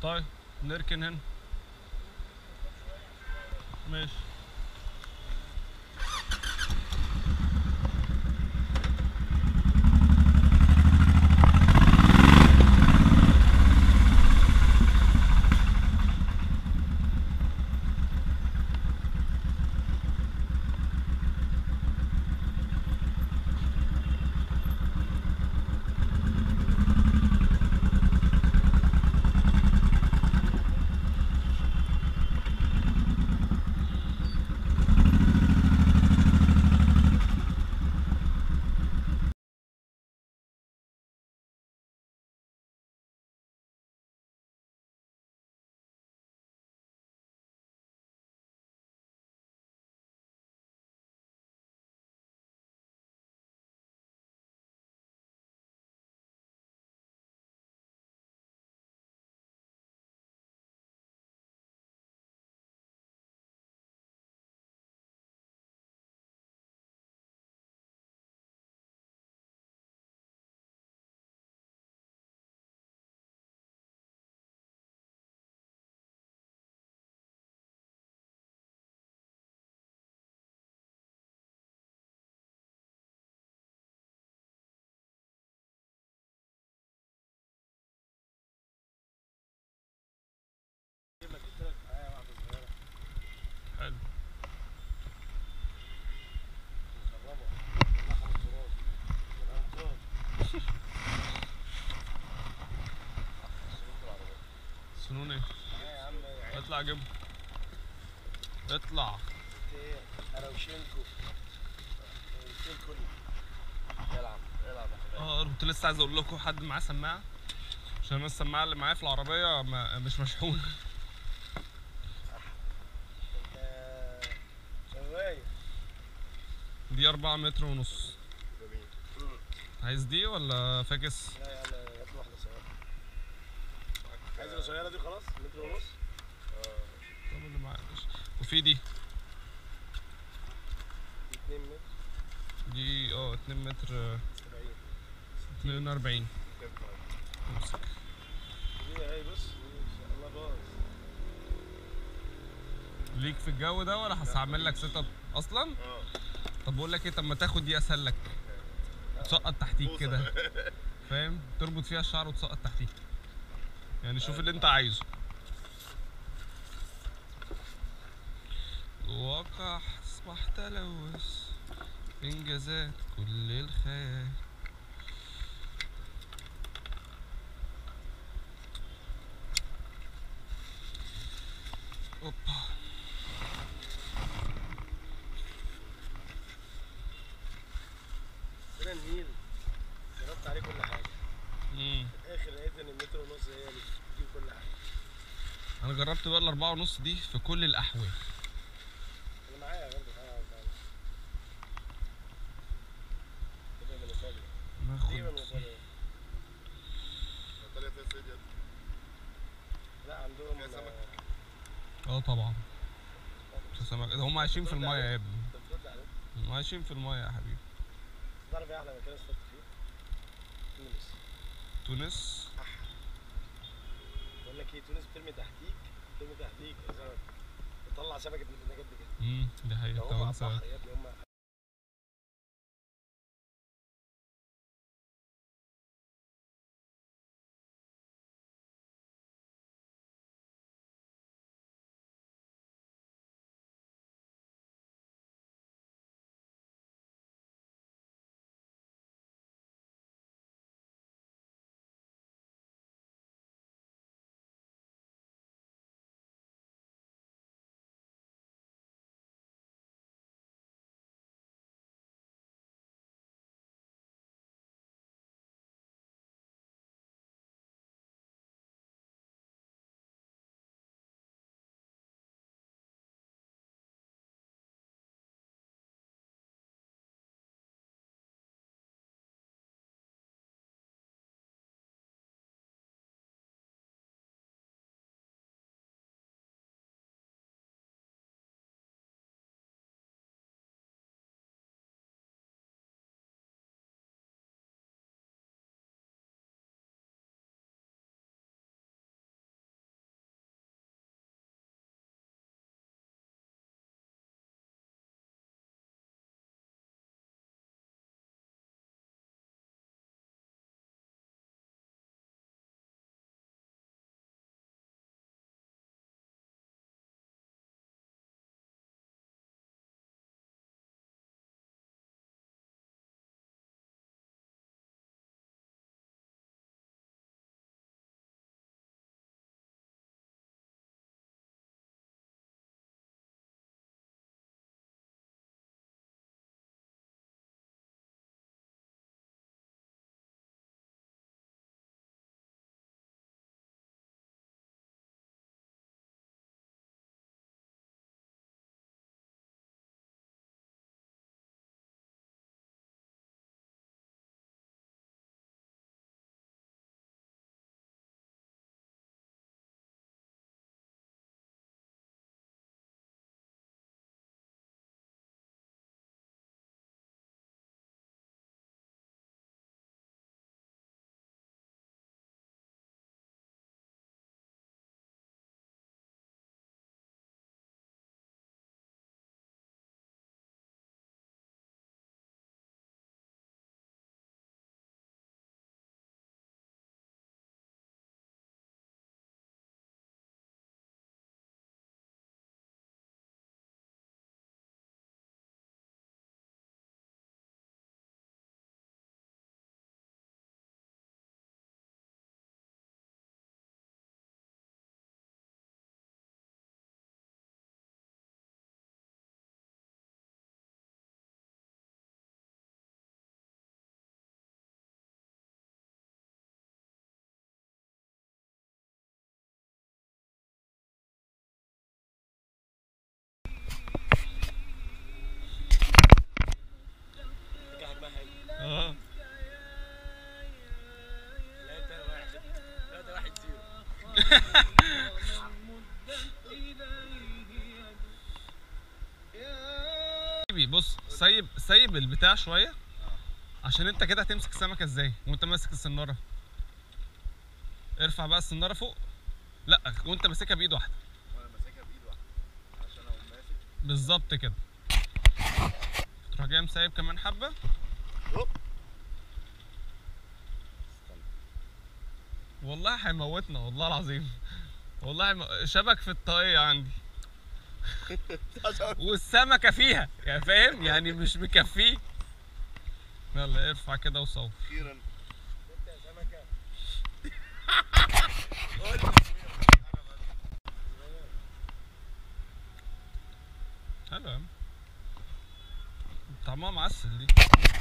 طيب نركن هنا. ماشي. حلو. سنون ايه؟ اطلع جيب. اطلع. اروشينكو العب العب يا حبيبي. كنت لسه عايز اقول لكم حد معاه سماعه، عشان انا السماعه اللي معايا في العربيه مش مشحونه. شوايه دي 4 متر ونص. جميل. عايز دي ولا فاكس؟ لا يا عم هات لي واحده صغيره. عايز القصيره دي خلاص متر ونص. طب اللي معايا. وفي دي 2 متر. دي 2 متر 70 42. امسك. دي اهي بص ان شاء الله باظ. ليك في الجو ده ولا هستعمل لك سيت اب اصلا؟ طب بقول لك ايه، طب ما تاخد دي اسهل لك. تسقط تحتيك كده، فاهم؟ تربط فيها الشعر وتسقط تحتيك، يعني شوف اللي انت عايزه. الواقع اصبح تلوث، انجازات كل الخيال. اوبا. هنا النيل جربت عليه كل حاجه. في الاخر لقيت ان المتر ونص هي اللي بتجيب كل حاجه. انا جربت بقى الاربعة ونص دي في كل الاحوال. انا معايا برضه تبقى من ايطاليا. دي من ايطاليا. ايطاليا فيها صيد. لا عندهم فيها سمك. طبعا في سمك، هم عايشين في المايه يا ابني. انت بترد عليهم. هم عايشين في المايه يا حبيبي. تعرف ايه احلى مكان اصطدت فيه؟ تونس. تونس. بقول لك ايه، تونس بترمي تحتيك يا سمك، بتطلع سمكه من قد كده. دي حقيقة. هم على البحر يا ابني، هم بص، سيب البتاع شويه، عشان انت كده هتمسك السمكه ازاي وانت ماسك السناره؟ ارفع بقى السناره فوق. لا، وانت ماسكها بايد واحده. وانا ماسكها بايد واحده عشان اقوم ماسك. بالظبط كده. تروح جاي مسايب كمان حبه. والله هيموتنا والله العظيم. والله شبك في الطاقية عندي. والسمكة فيها، يعني فاهم؟ يعني مش مكفيه. يلا ارفع كده وصور. اخيرا. انت يا سمكه. حلو يا عم، طعمها معسل دي.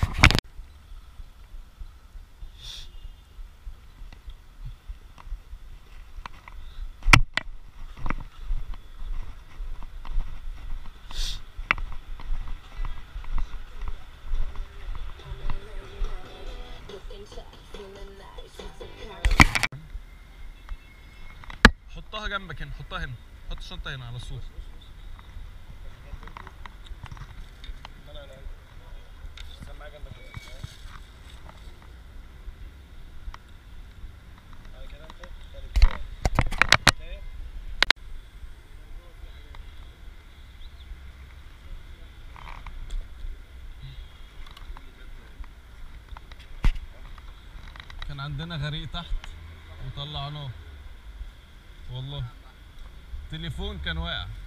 حطها جنبك هنا، حطها هنا، حط الشنطة هنا على السور. سماعه جنبك كده. بعد كده انت تالت كده. كان عندنا غريق تحت وطلعناه والله. تليفون كان واقع.